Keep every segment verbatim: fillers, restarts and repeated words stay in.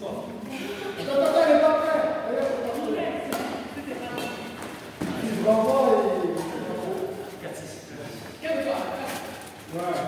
Attends, attends, elle est pas prête. Elle est pas prête. Il se renvoie et... quatre six. Ouais.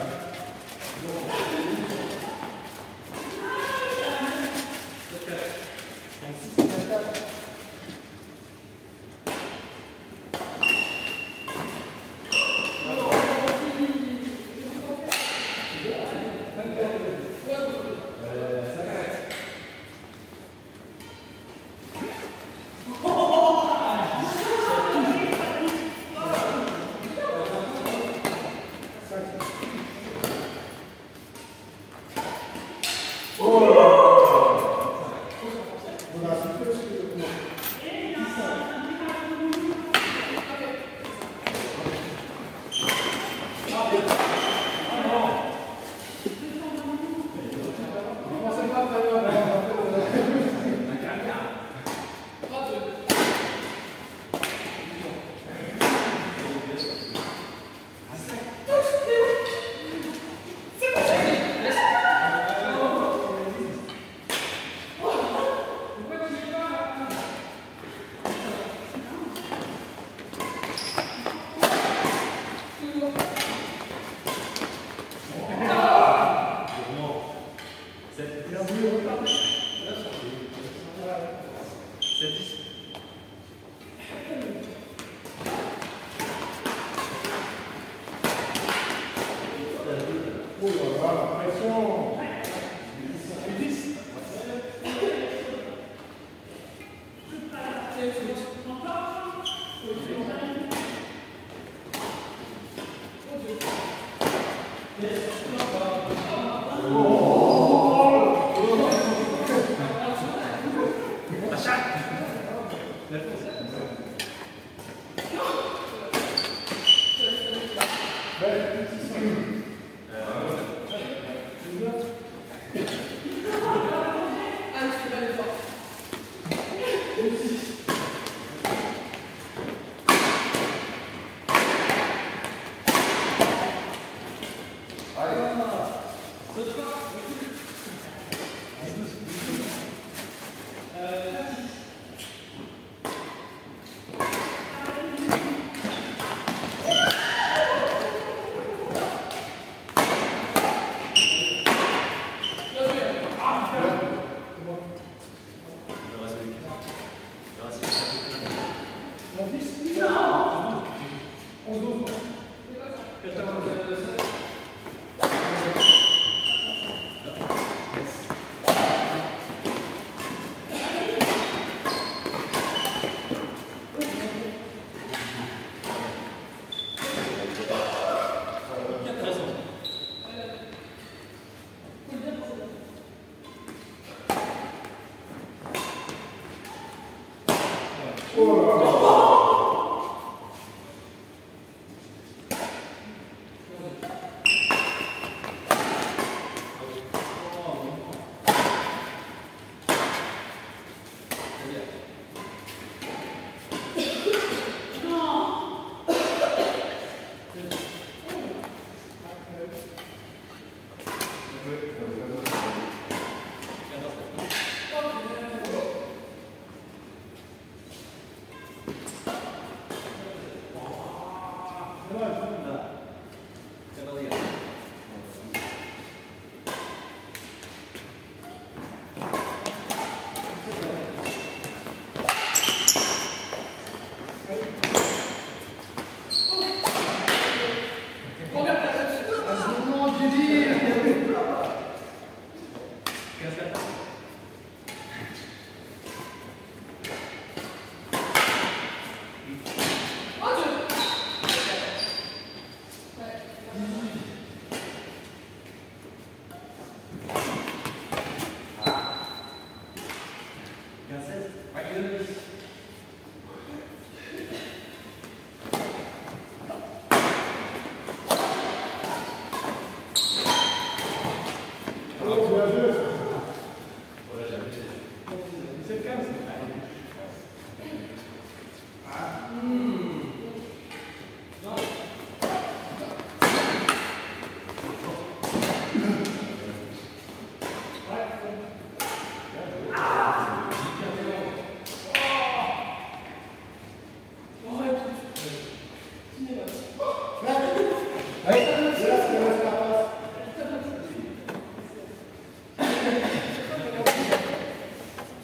Oh là là, la pression.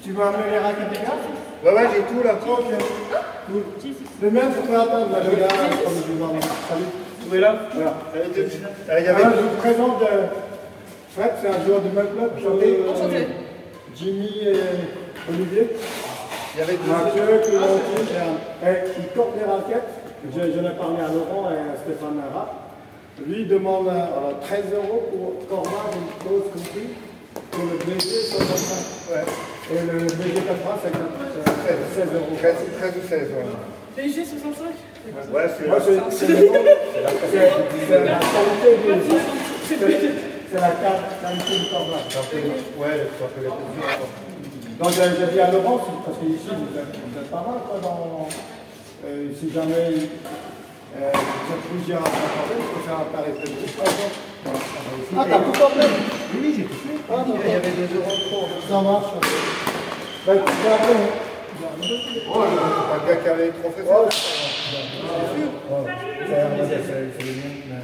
Tu veux amener les raquettes des gars? Ouais, ouais, j'ai tout là. Ok. Cool. Le même, tu peux attendre là, le gars, comme je vous en ai. Salut. Où est là? Voilà. Allez, deux. Allez, il y avait... Alors, je vous présente euh, Fred, c'est un joueur du même club. Euh, Enchanté. Jimmy et Olivier. Il y avait deux. Mathieu, Clémentine, et ils portent les raquettes. Je, je l'ai parlé à Laurent et à Stéphane Lara. Lui il demande euh, treize euros pour cordage et cause compris. Pour le B G soixante-cinq. Ouais. Et le B G quatre-vingts, c'est seize euros. treize ou seize, ouais. B G soixante-cinq. Ouais, c'est Moi, c'est c'est le nom. C'est la qualité du. C'est la qualité du cordage. Ouais, ça fait la plaisir. Donc j'ai j'ai dit à Laurent, parce qu'ici vous êtes, vous êtes pas mal quoi, dans, euh, si jamais euh, vous êtes plusieurs à faire problème, je peux faire un tarif de plus par exemple. Ah t'as tout complet? Oui, oui, j'ai tout fait. Ah, Il y avait deux euros de trop. ça marche. Ben, tu peux appeler. Oh, un gars qui avait trop fait ça. Ouais. C'est sûr. C'est les miens.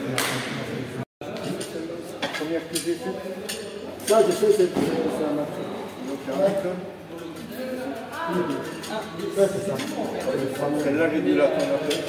Première que j'ai fait. Ça je sais, c'est un marché. Ça c'est ça. Celle-là, j'ai dû l'attendre un peu.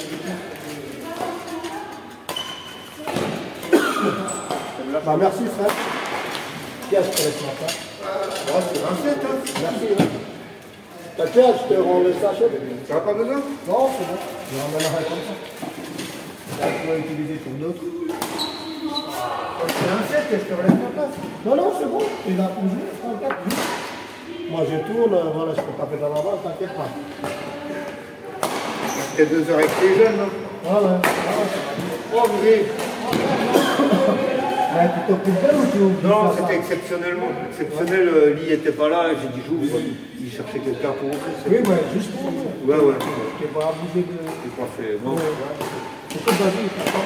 Bah, merci Fred. Qu'est-ce que tu m'as fait? Oh, c'est vingt-sept, hein. Merci. Hein. T'inquiète, je te rends le sachet. Tu n'as pas besoin? Non, c'est bon. Je ramènerai comme ça. Là, tu vas utiliser pour d'autres. C'est vingt-sept, est-ce que je relève ma place? Non, non, c'est bon. Tu l'as toujours, t'inquiète. Moi, je tourne, voilà, je peux taper dans la balle, t'inquiète pas. T'as deux heures avec les jeunes, non? Voilà. Oh, oui. Ah, tu t'occupes d'elle ou tu oublies? Non, c'était exceptionnellement. Exceptionnel, euh, Lee n'était pas là, j'ai dit j'ouvre. Il cherchait quelqu'un pour ouvrir. Oui, mais juste pour vous. Ouais, ouais. Tu n'es pas obligé de. J'ai pas fait. Non. C'est comme vas-y, t'attends.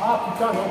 Ah putain, non.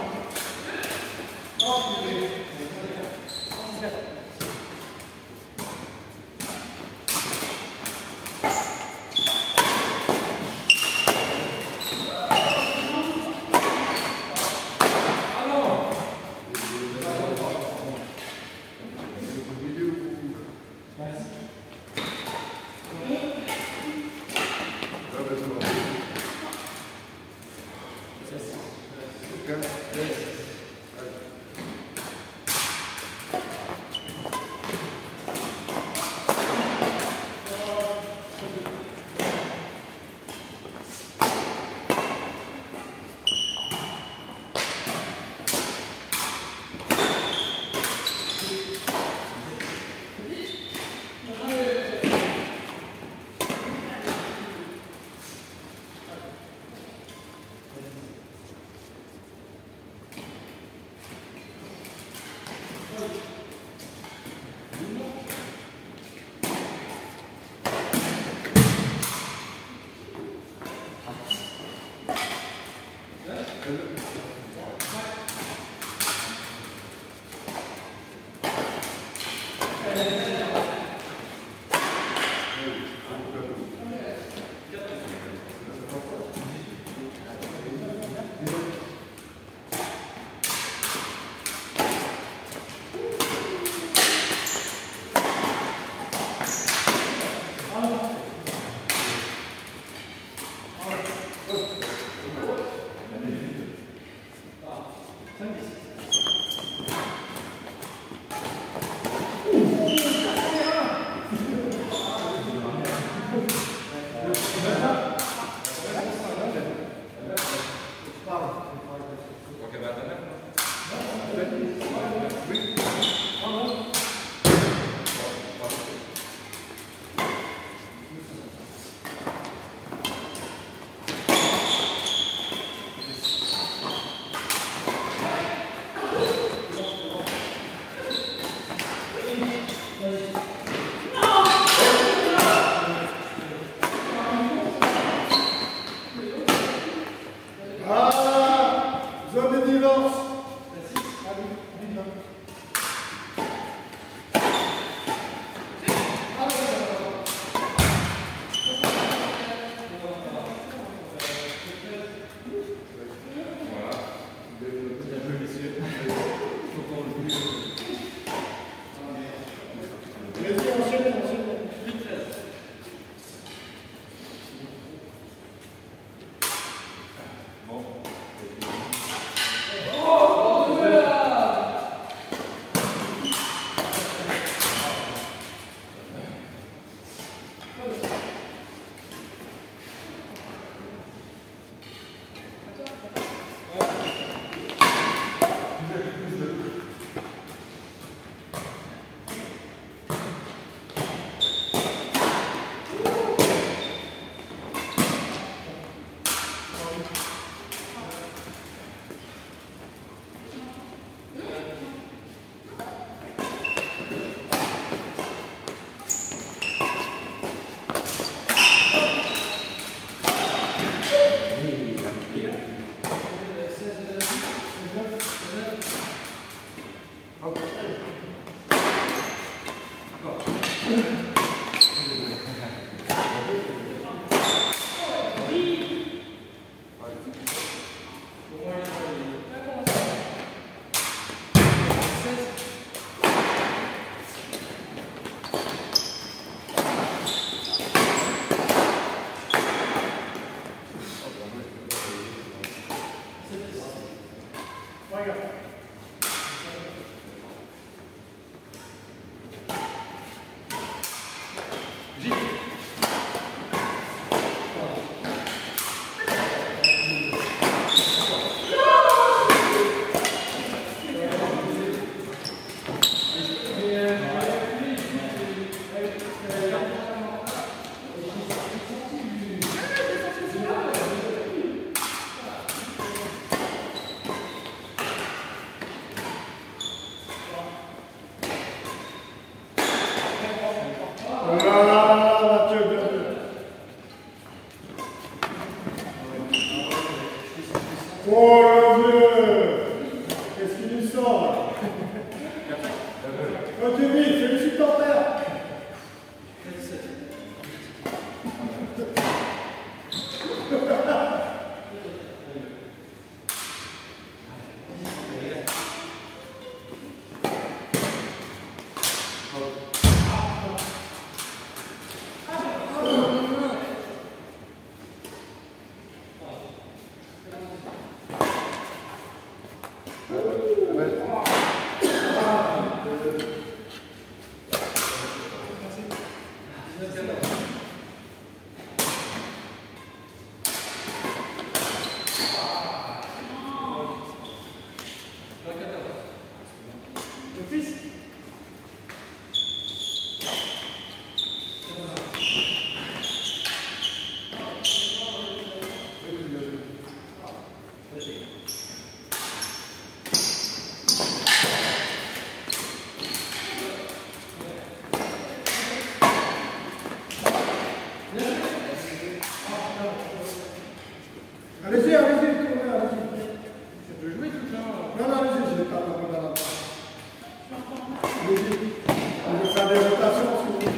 Allez-y, allez-y, tournez, allez-y. Ça peut jouer tout ça. Non, non, allez-y, je vais pas tomber dans la part. Allez-y. On va faire des rotations si vous voulez.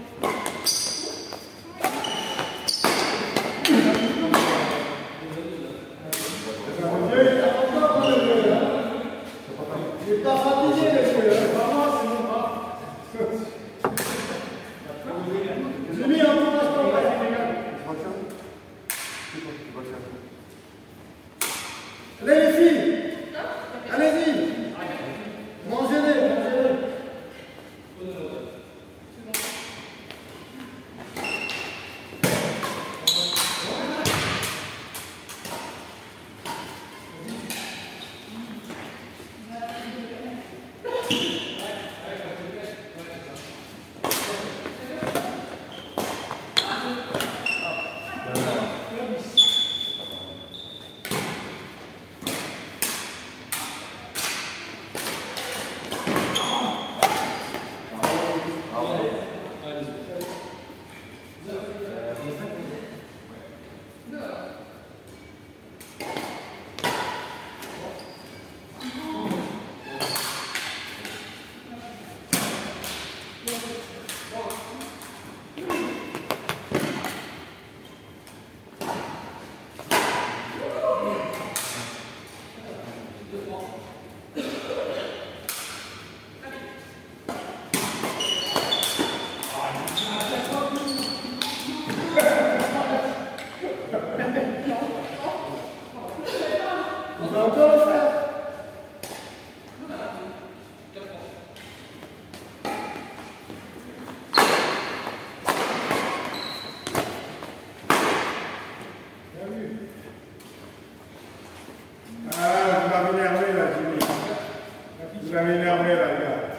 Il n'est pas fatigué, les joueurs. Vraiment, c'est mon pas. J'ai mis un peu d'instant. Allez les filles, allez-y, mangez-les, mangez-les. On va encore le faire. Ah, vous m'avez énervé là, Jimmy. Vous m'avez énervé là, les gars.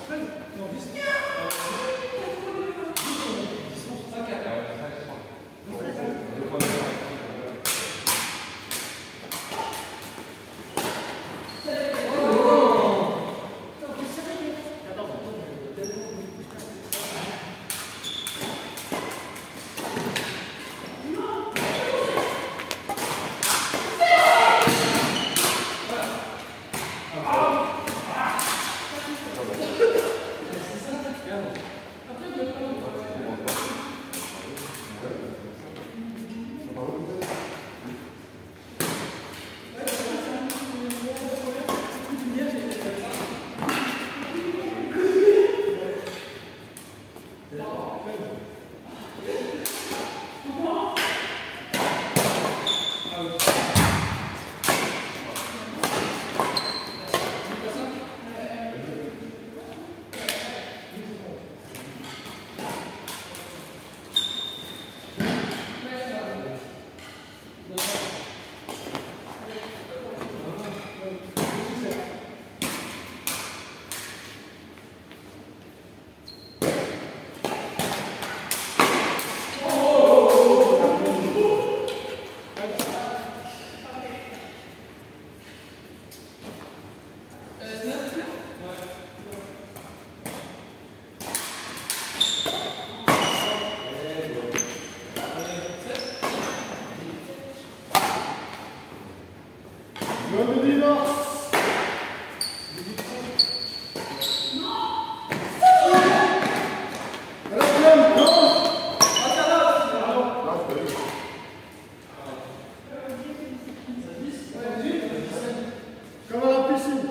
Bonne dimanche. Comme à la piscine.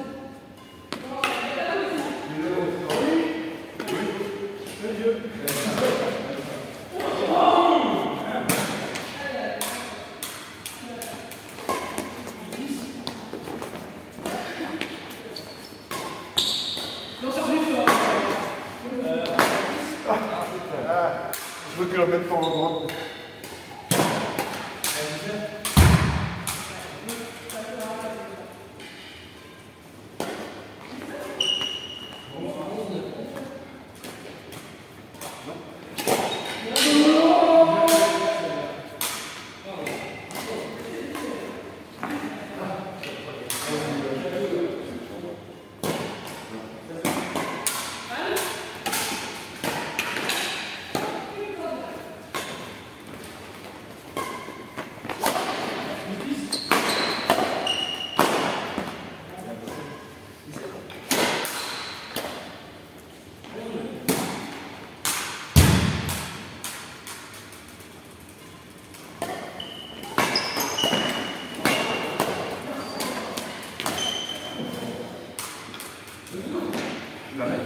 Je veux que la mette pour le droit. la mettre.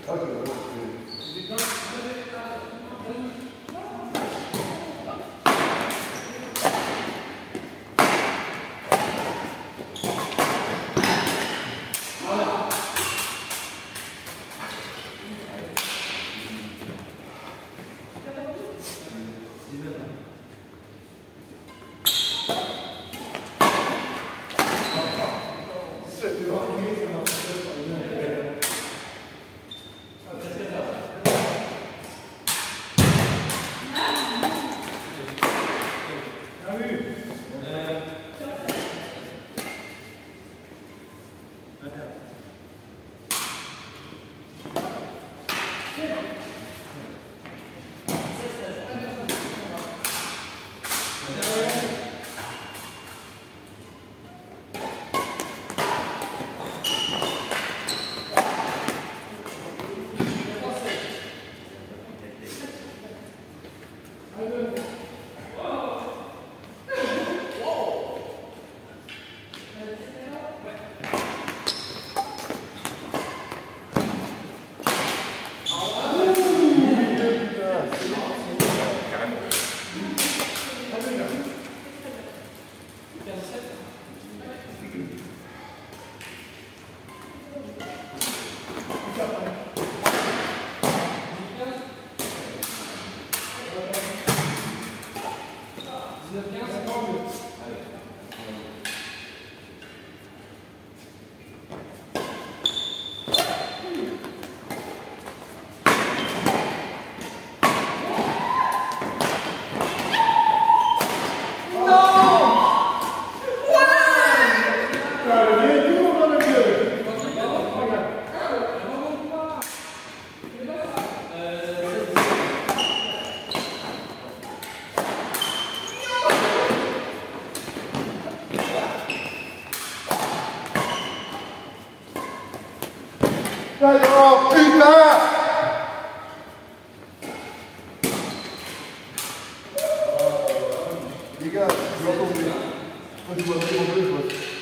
Oh putain! Les gars, je vais tomber. Moi je vois tomber, je vois.